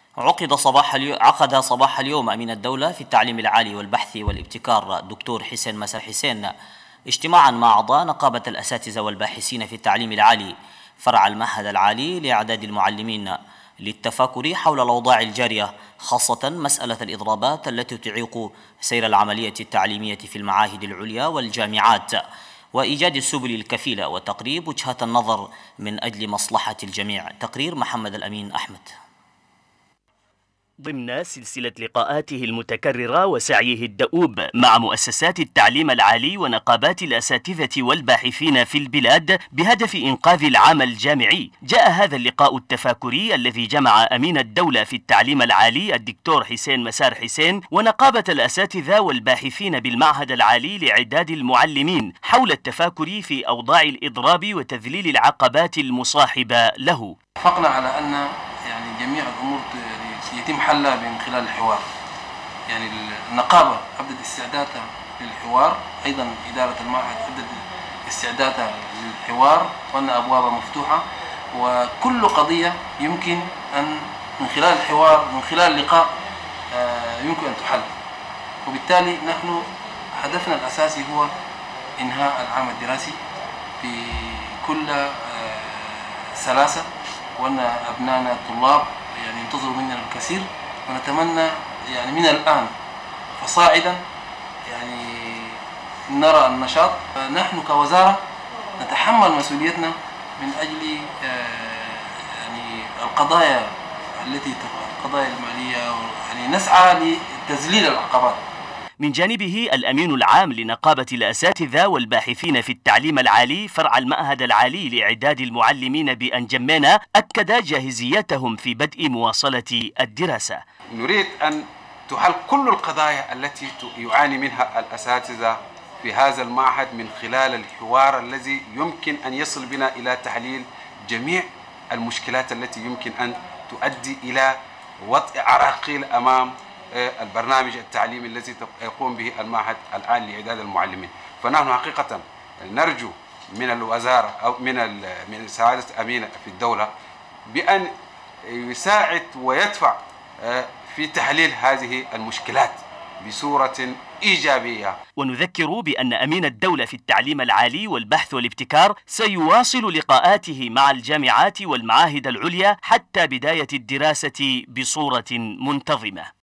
عقد صباح اليوم أمين الدولة في التعليم العالي والبحث والابتكار الدكتور حسين مسار حسين اجتماعا مع أعضاء نقابة الأساتذة والباحثين في التعليم العالي فرع المعهد العالي لإعداد المعلمين للتفاكر حول الأوضاع الجارية، خاصة مسألة الإضرابات التي تعيق سير العملية التعليمية في المعاهد العليا والجامعات، وإيجاد السبل الكفيلة وتقريب وجهات النظر من أجل مصلحة الجميع. تقرير محمد الأمين أحمد. ضمن سلسلة لقاءاته المتكررة وسعيه الدؤوب مع مؤسسات التعليم العالي ونقابات الأساتذة والباحثين في البلاد بهدف إنقاذ العام الجامعي، جاء هذا اللقاء التفاكري الذي جمع أمين الدولة في التعليم العالي الدكتور حسين مسار حسين ونقابة الأساتذة والباحثين بالمعهد العالي لإعداد المعلمين حول التفاكر في أوضاع الإضراب وتذليل العقبات المصاحبة له. اتفقنا على أن جميع الأمور يتم حلها من خلال الحوار. النقابة أبدت استعدادها للحوار، أيضا إدارة المعهد أبدت استعدادها للحوار، وأن أبوابها مفتوحة، وكل قضية يمكن أن من خلال الحوار من خلال اللقاء يمكن أن تحل. وبالتالي نحن هدفنا الأساسي هو إنهاء العام الدراسي بكل سلاسة، وأن أبنائنا الطلاب ينتظروا منا الكثير، ونتمنى من الآن فصاعدا نرى النشاط. نحن كوزارة نتحمل مسؤوليتنا من أجل القضايا القضايا المالية، نسعى لتذليل العقبات. من جانبه الأمين العام لنقابة الأساتذة والباحثين في التعليم العالي فرع المعهد العالي لإعداد المعلمين بأنجمينا أكد جاهزيتهم في بدء مواصلة الدراسة. نريد أن تحل كل القضايا التي يعاني منها الأساتذة في هذا المعهد من خلال الحوار الذي يمكن أن يصل بنا إلى تحليل جميع المشكلات التي يمكن أن تؤدي إلى وضع عراقيل أمام البرنامج التعليمي الذي يقوم به المعهد العالي لإعداد المعلمين. فنحن حقيقة نرجو من الوزارة أو من سعادة أمين في الدولة بأن يساعد ويدفع في تحليل هذه المشكلات بصورة إيجابية. ونذكر بأن أمين الدولة في التعليم العالي والبحث والابتكار سيواصل لقاءاته مع الجامعات والمعاهد العليا حتى بداية الدراسة بصورة منتظمة.